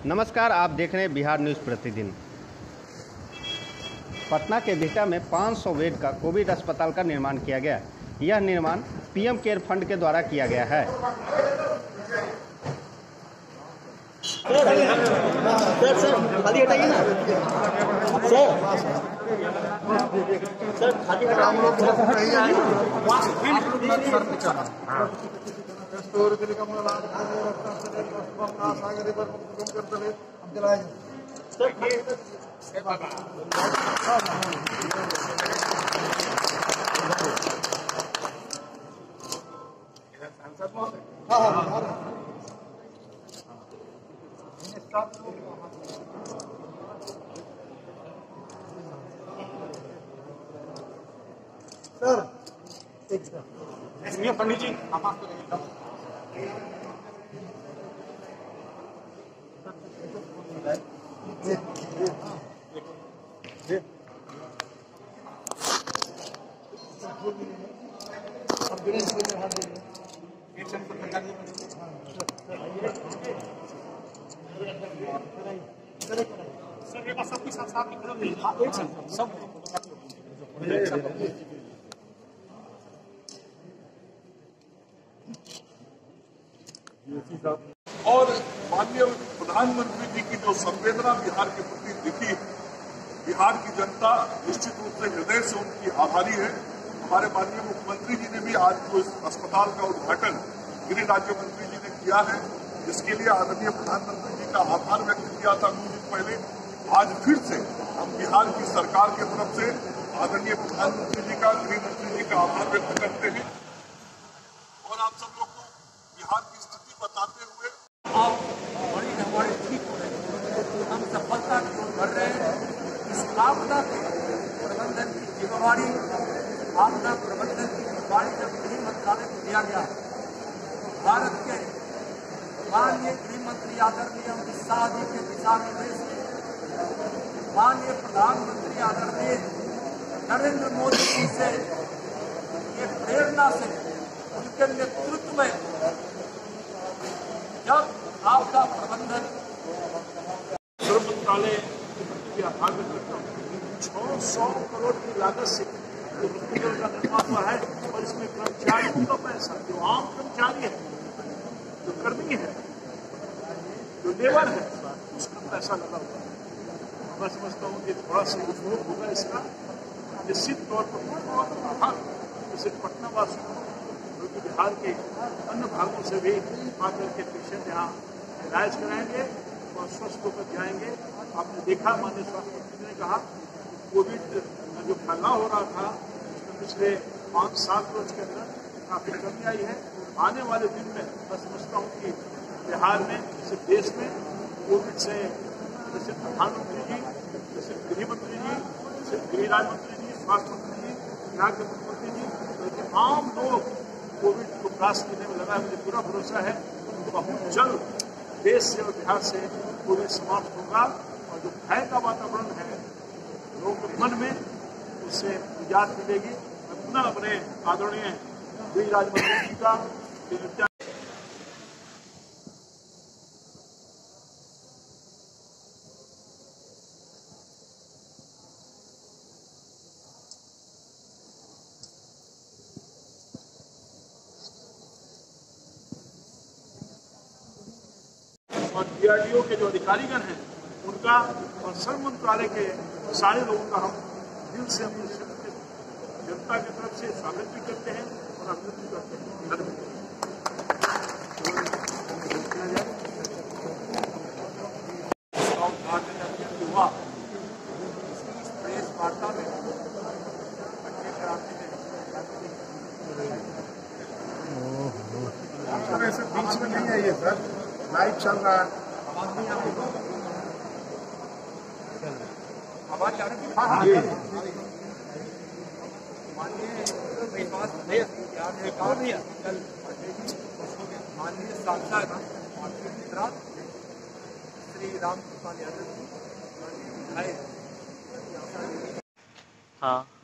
नमस्कार, आप देख रहे हैं बिहार न्यूज़ प्रतिदिन। पटना के बिहटा में 500 बेड का कोविड अस्पताल का निर्माण किया गया। यह निर्माण पीएम केयर फंड के द्वारा किया गया है। सर खाली हटाइए ना सर खाली सर पंडित जी सर ये सब कुछ साथ सब और माननीय प्रधानमंत्री जी की जो संवेदना बिहार के प्रति दिखी, बिहार की जनता निश्चित रूप से हृदय से उनकी आभारी है। हमारे माननीय मुख्यमंत्री जी ने भी आज जो इस अस्पताल का उद्घाटन गृह राज्य मंत्री जी ने किया है, जिसके लिए आदरणीय प्रधानमंत्री जी का आभार व्यक्त किया था कुछ दिन पहले। आज फिर से हम बिहार की सरकार की तरफ से आदरणीय प्रधानमंत्री जी का, गृह मंत्री जी का आभार व्यक्त करते हैं और आप सब लोग को बिहार की स्थिति बताते हुए आप बड़ी हमारी ठीक हो रही है, हम सफलता की ओर बढ़ रहे हैं। इस आपदा प्रबंधन की जिम्मेवारी, आपदा प्रबंधन की जिम्मेवारी जब गृह मंत्रालय को दिया गया, भारत के माननीय गृह मंत्री आदरणीय अमित शाह जी के दिशा निर्देश में माननीय प्रधानमंत्री आदरणीय नरेंद्र मोदी जी से ये प्रेरणा से उनके नेतृत्व में जब आपदा प्रबंधन श्रम मंत्रालय के प्रति आभार व्यक्त करता हूँ। 600 करोड़ की लागत से जो हॉस्पिटल का निर्माण हुआ है और इसमें कर्मचारियों का पैसा, जो आम कर्मचारी है, जो कर्मी है, जो लेबर है, उसका पैसा लगा हुआ है। मैं समझता हूँ कि थोड़ा सा उपयोग होगा इसका, निश्चित तौर पर बहुत आभार जैसे पटना वासियों को, क्योंकि बिहार के अन्य भागों से भी आकर के पेशेंट यहाँ इलाज कराएंगे और स्वस्थ होकर जाएंगे। आपने देखा, माननीय स्वास्थ्य मंत्री ने कहा कोविड का जो फैलाव हो रहा था उसमें पिछले 5-7 रोज के अंदर काफी कमी आई है। आने वाले दिन में मैं समझता हूँ कि बिहार में, जैसे देश में कोविड से जैसे प्रधानमंत्री जी, जैसे गृह मंत्री जी, जैसे गृह राज्य मंत्री जी, स्वास्थ्य मंत्री जी, बिहार के मुख्यमंत्री जी, जैसे आम लोग कोविड को ग्रास करने में लगा है। मुझे पूरा भरोसा है कि बहुत जल्द देश से और बिहार से कोविड समाप्त होगा और जो भय का वातावरण है लोगों के मन में, उससे निजात मिलेगी। मैं पुनः अपने आदरणीय गृह राज्य मंत्री जी का और डीआरडीओ के जो अधिकारीगण हैं उनका और श्रम मंत्रालय के सारे लोगों का हम दिल से अपनी जनता की तरफ से स्वागत भी करते हैं और अभिनंदन करते हैं। धन्यवाद। इसका उद्घाटन हुआ इस प्रेस वार्ता में अच्छे क्रांति सर ऐसे बीच में नहीं आइए सर, लाइव चल रहा है। आवाज आ रही है। माननीय माननीय सांसद श्री राम कृपाल यादव जी, माननीय विधायक। हाँ।